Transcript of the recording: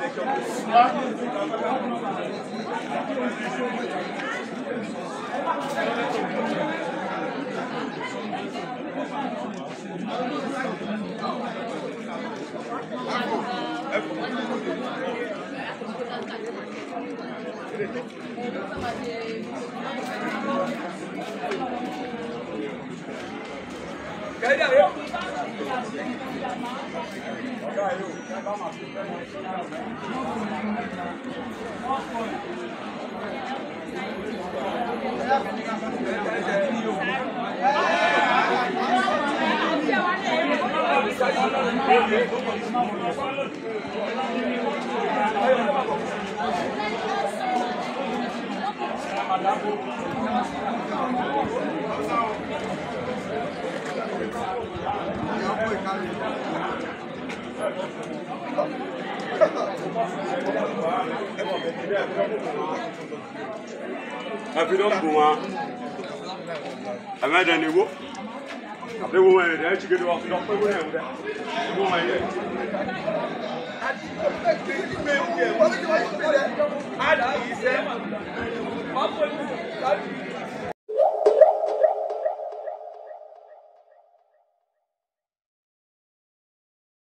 If you don't go on, I'm not any work. They won't actually get off the doctor. I